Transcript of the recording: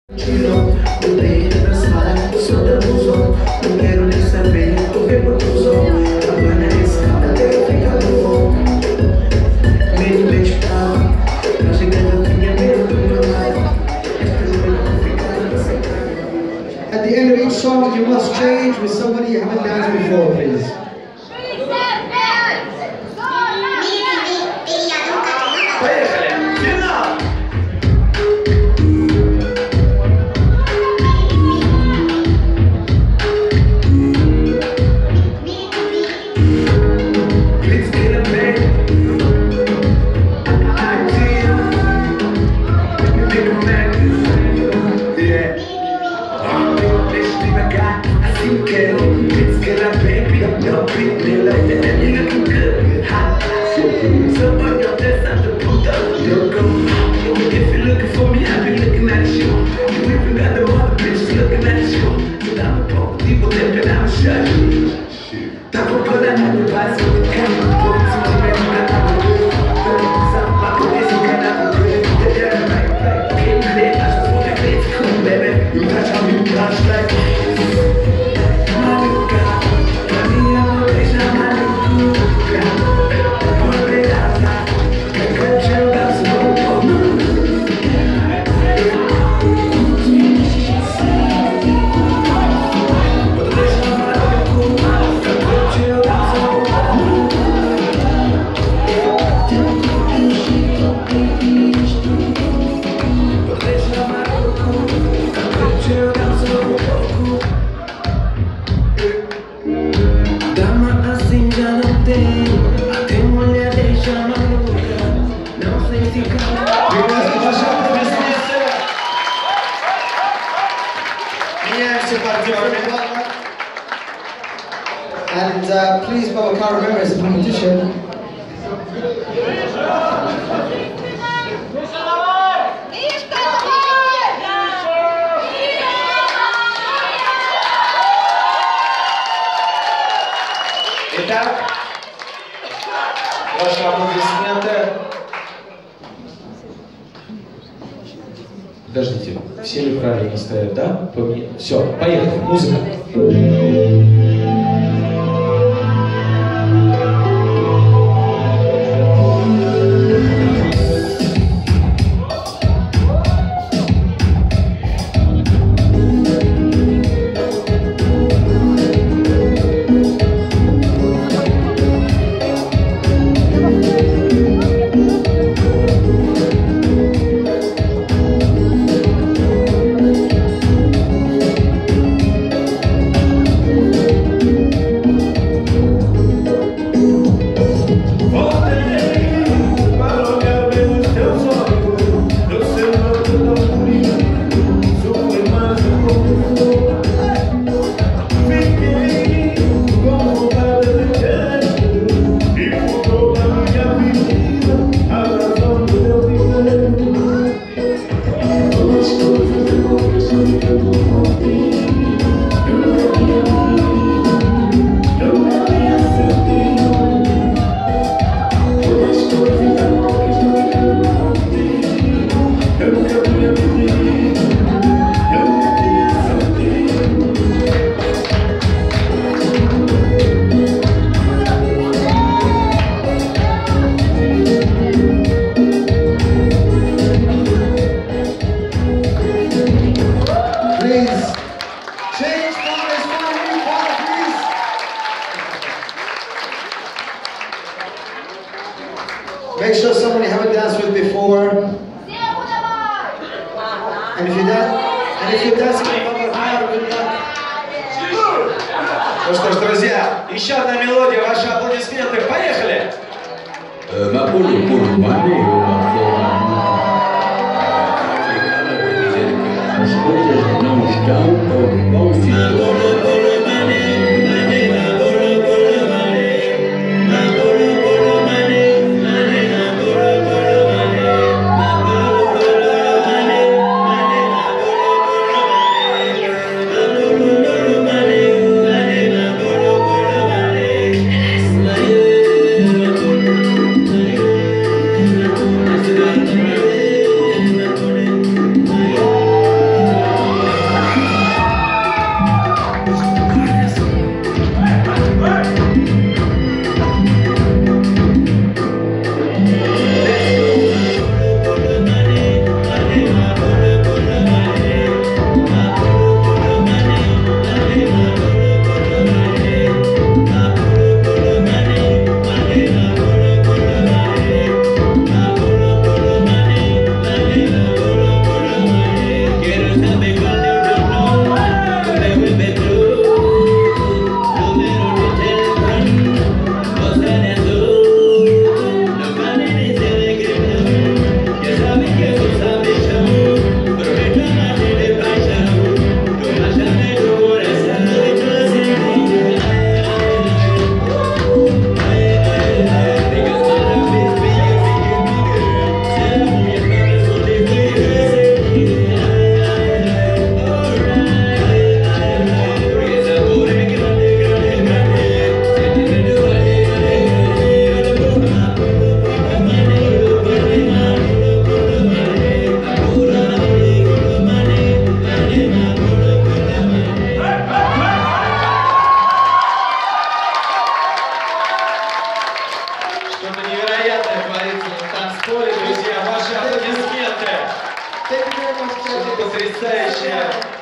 Chino, un rey de rasmada, solo puso, no quiero ni saber lo que puso. Habana escapa de Ricardo, me mechaba, no sé qué lo tenía, pero no At the end of each song, you must change with somebody you haven't danced before, please. And please, Baba, can't remember it's a competition. Итак, ваши аплодисменты. Подождите, все ли правильно стоят, да? Все, поехали, музыка. Make sure somebody you haven't danced with before. And if you're dancing with Baba, good luck. Ну что ж, друзья, еще одна мелодия, ваши аплодисменты, поехали! Что-то невероятное творится на танцполе, друзья. Ваши аплодисменты. Thank you very much, judges. Потрясающая